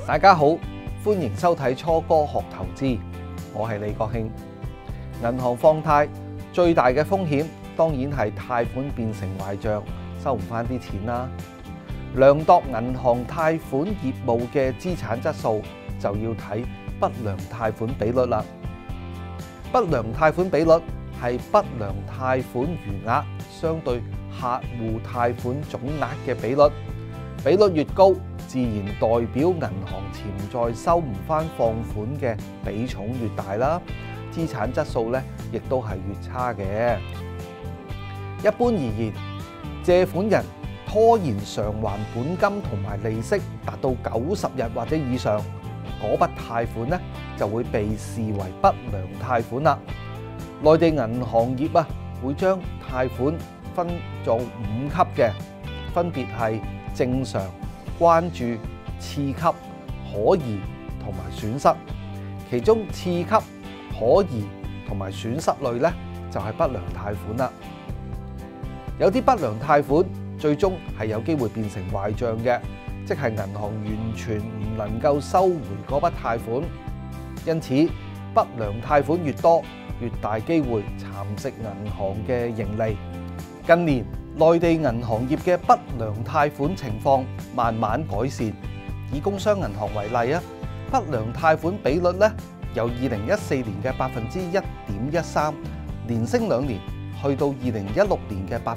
大家好，歡迎收睇初哥學投資，我係李國慶。銀行放貸最大嘅風險，當然係貸款變成壞賬，收唔返啲錢啦。量度銀行貸款業務嘅資產質素，就要睇不良貸款比率啦。不良貸款比率係不良貸款餘額相對客戶貸款總額嘅比率，比率越高，自然代表銀行潛在收唔返放款嘅比重越大啦，資產質素咧亦都係越差嘅。一般而言，借款人拖延償還本金同埋利息達到90日或者以上，嗰筆貸款咧就會被視為不良貸款啦。內地銀行業會將貸款分做5級嘅，分別係正常、關注、次級、可疑同埋損失。其中次級、可疑同埋損失類咧就係不良貸款啦。有啲不良貸款最終係有機會變成壞賬嘅，即係銀行完全唔能夠收回嗰筆貸款。因此，不良貸款越多，越大機會蠶食銀行嘅盈利。近年，內地銀行業嘅不良貸款情況慢慢改善。以工商銀行為例不良貸款比率咧由2014年嘅1.13%連升2年，去到2016年嘅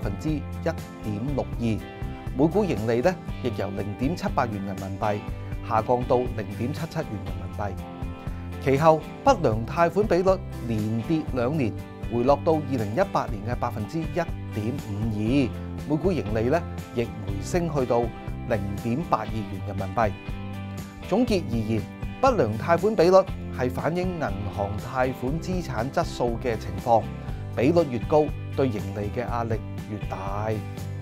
1.62%，每股盈利咧亦由0.78元人民幣下降到0.77元人民幣。其後不良貸款比率連跌2年，回落到2018年嘅1.52%，每股盈利咧亦回升去到0.82元人民幣。總結而言，不良貸款比率係反映銀行貸款資產質素嘅情況，比率越高，對盈利嘅壓力越大。